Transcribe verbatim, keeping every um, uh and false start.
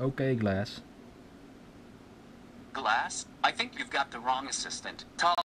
Okay, Glass. Glass, I think you've got the wrong assistant. Tall